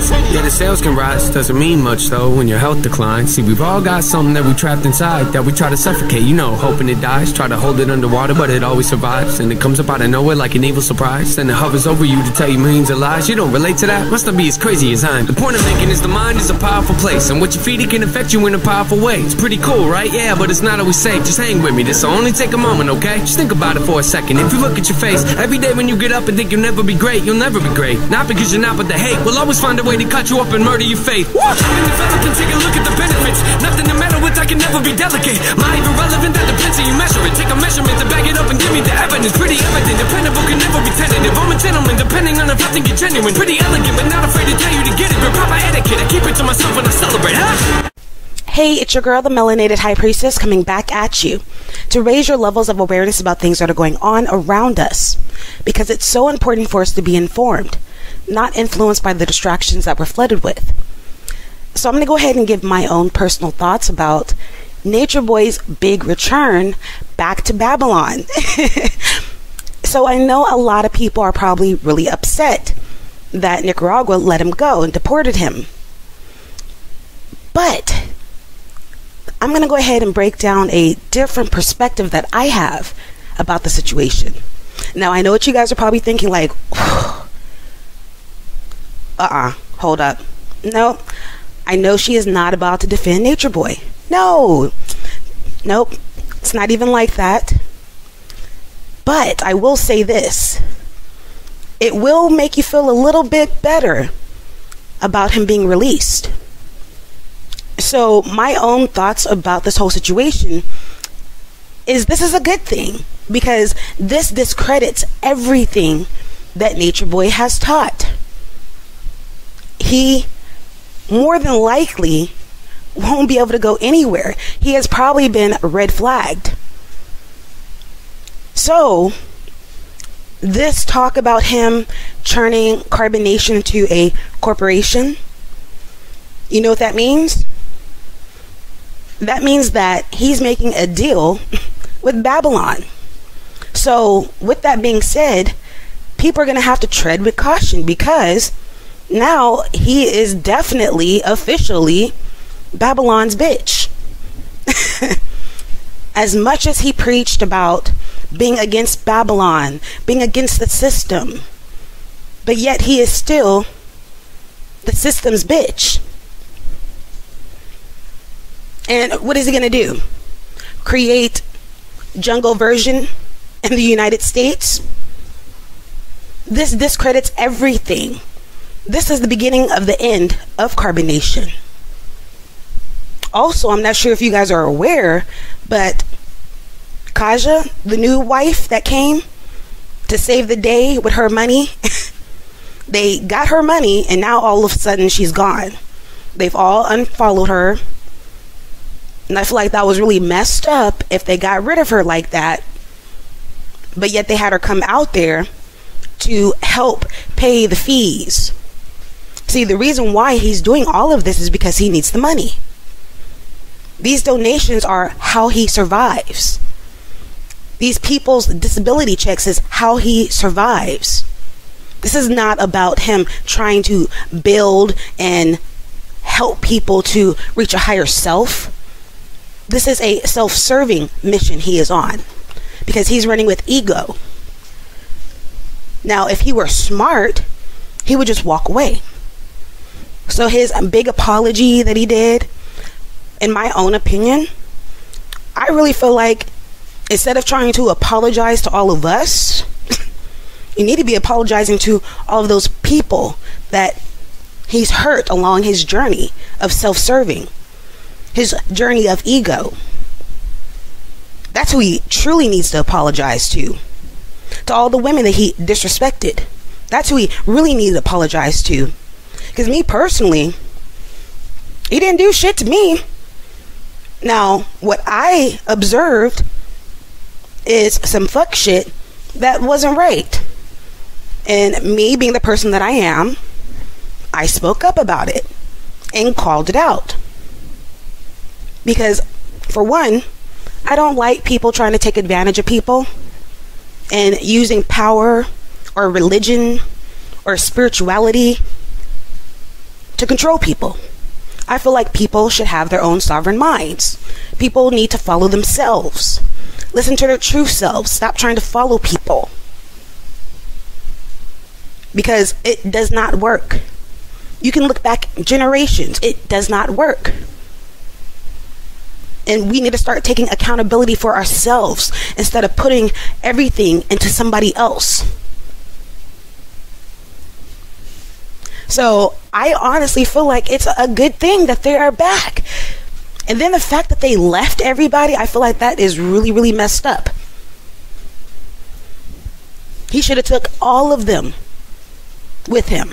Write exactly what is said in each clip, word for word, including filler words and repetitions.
Yeah, the sales can rise, doesn't mean much though when your health declines. See, we've all got something that we trapped inside that we try to suffocate, you know, hoping it dies. Try to hold it underwater, but it always survives. And it comes up out of nowhere like an evil surprise. Then it hovers over you to tell you millions of lies. You don't relate to that? Must not be as crazy as I am. The point I'm making is the mind is a powerful place, and what you feed it can affect you in a powerful way. It's pretty cool, right? Yeah, but it's not always safe. Just hang with me, this'll only take a moment, okay? Just think about it for a second. If you look at your face every day when you get up and think you'll never be great, you'll never be great. Not because you're not, but the hate will always find a way to cut you up and murder your faith. Woo! And develop and take a look at the benefits. Nothing to meddle with, I can never be delicate. My irrelevant, that depends how you measure it. Take a measurement to back it up and give me the evidence. Pretty evident, dependable can never be tentative. I'm a gentleman, depending on if I think you're genuine. Pretty elegant, but not afraid to tell you to get it. But proper etiquette, I keep it to myself when I celebrate, huh? Hey, it's your girl, the Melanated High Priestess, coming back at you to raise your levels of awareness about things that are going on around us, because it's so important for us to be informed, not influenced by the distractions that we're flooded with. So I'm going to go ahead and give my own personal thoughts about Nature Boy's big return back to Babylon. So I know a lot of people are probably really upset that Nicaragua let him go and deported him. But I'm going to go ahead and break down a different perspective that I have about the situation. Now, I know what you guys are probably thinking, like, uh-uh, hold up. No, I know she is not about to defend Nature Boy. No, nope, it's not even like that. But I will say this. It will make you feel a little bit better about him being released. So my own thoughts about this whole situation is this is a good thing, because this discredits everything that Nature Boy has taught. He more than likely won't be able to go anywhere. He has probably been red flagged. So this talk about him turning CarbonNation into a corporation, you know what that means? That means that he's making a deal with Babylon. So with that being said, people are going to have to tread with caution, because now he is definitely officially Babylon's bitch. As much as he preached about being against Babylon, being against the system, but yet he is still the system's bitch. And what is he going to do? Create jungle version in the United States? This discredits everything. This is the beginning of the end of CarbonNation. Also, I'm not sure if you guys are aware, but Kaja, the new wife that came to save the day with her money, they got her money and now all of a sudden she's gone. They've all unfollowed her. And I feel like that was really messed up if they got rid of her like that. But yet they had her come out there to help pay the fees. See, the reason why he's doing all of this is because he needs the money. These donations are how he survives. These people's disability checks is how he survives. This is not about him trying to build and help people to reach a higher self. This is a self-serving mission he is on, because he's running with ego. Now, if he were smart, he would just walk away. So his big apology that he did, in my own opinion, I really feel like instead of trying to apologize to all of us, you need to be apologizing to all of those people that he's hurt along his journey of self-serving, his journey of ego. That's who he truly needs to apologize to. To all the women that he disrespected. That's who he really needs to apologize to. Because me personally, he didn't do shit to me. Now, what I observed is some fuck shit that wasn't right. And me being the person that I am, I spoke up about it and called it out. Because, for one, I don't like people trying to take advantage of people and using power or religion or spirituality to control people. I feel like people should have their own sovereign minds. People need to follow themselves. Listen to their true selves. Stop trying to follow people. Because it does not work. You can look back generations. It does not work. And we need to start taking accountability for ourselves instead of putting everything into somebody else. So I honestly feel like it's a good thing that they are back. And then the fact that they left everybody, I feel like that is really, really messed up. He should have took all of them with him.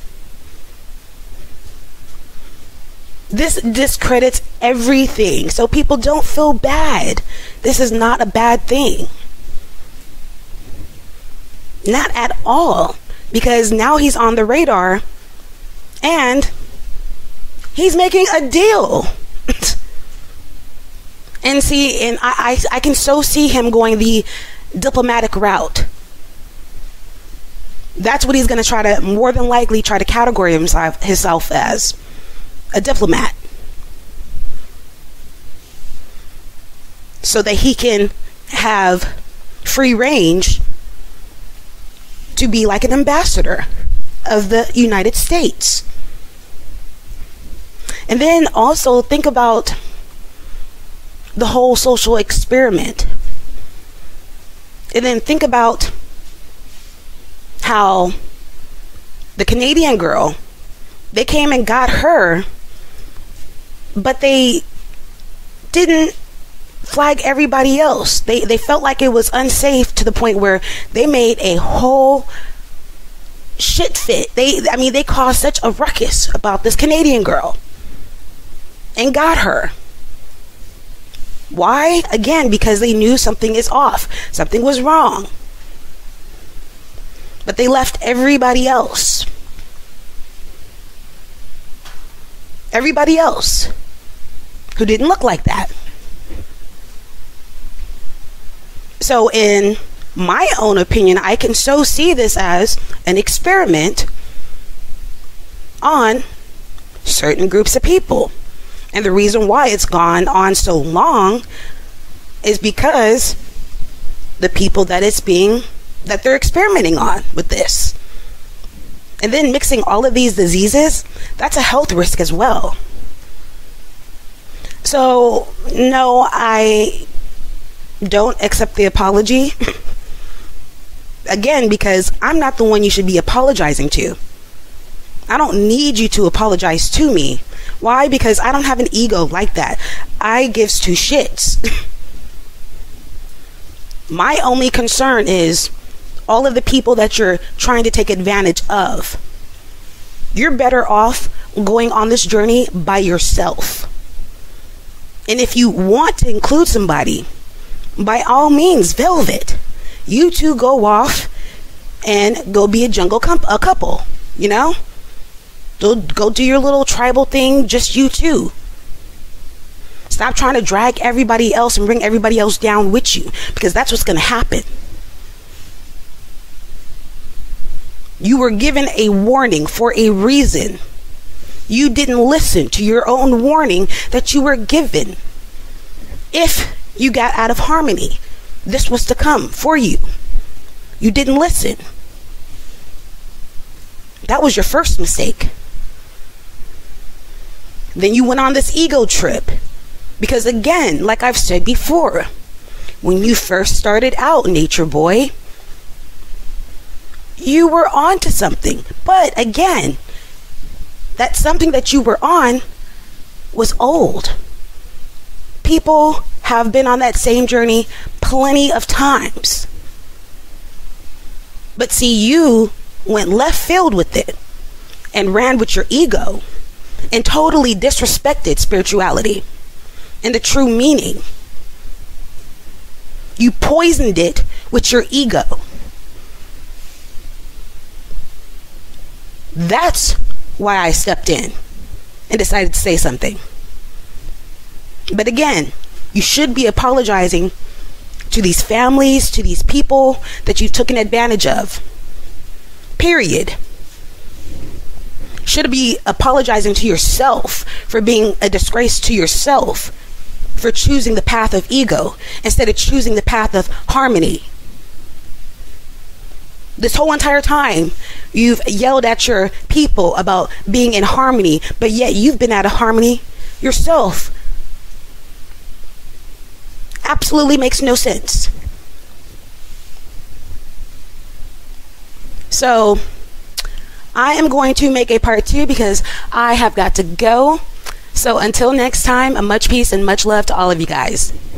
This discredits everything. So people don't feel bad. This is not a bad thing. Not at all. Because now he's on the radar and he's making a deal. And see, and I, I, I can so see him going the diplomatic route. That's what he's going to try to, more than likely, try to categorize himself, himself as. A diplomat. So that he can have free range to be like an ambassador of the United States. And then also think about the whole social experiment. And then think about how the Canadian girl, they came and got her, but they didn't flag everybody else. They they felt like it was unsafe to the point where they made a whole shit fit. They I mean they caused such a ruckus about this Canadian girl and got her. Why? Again, because they knew something is off. Something was wrong. But they left everybody else. Everybody else who didn't look like that. So in my own opinion, I can so see this as an experiment on certain groups of people. And the reason why it's gone on so long is because the people that it's being, that they're experimenting on with this. And then mixing all of these diseases, that's a health risk as well. So, no, I don't accept the apology. Again, because I'm not the one you should be apologizing to. I don't need you to apologize to me. Why? Because I don't have an ego like that. I gives two shits. My only concern is all of the people that you're trying to take advantage of. You're better off going on this journey by yourself. And if you want to include somebody, by all means, velvet. You two go off and go be a jungle comp- a couple, you know? Go, go do your little tribal thing, just you two. Stop trying to drag everybody else and bring everybody else down with you, because that's what's going to happen. You were given a warning for a reason. You didn't listen to your own warning that you were given. If you got out of harmony, this was to come for you. You didn't listen. That was your first mistake. Then you went on this ego trip. Because again, like I've said before, when you first started out, Nature Boy, you were on to something. But again, that something that you were on was old. People have been on that same journey plenty of times. But see, you went left field with it and ran with your ego and totally disrespected spirituality and the true meaning. You poisoned it with your ego. That's why I stepped in and decided to say something. But again, you should be apologizing to these families, to these people that you've taken advantage of. Period. should be apologizing to yourself for being a disgrace to yourself, for choosing the path of ego instead of choosing the path of harmony. This whole entire time, you've yelled at your people about being in harmony, but yet you've been out of harmony yourself. Absolutely makes no sense. So, I am going to make a part two because I have got to go. So until next time, much peace and much love to all of you guys.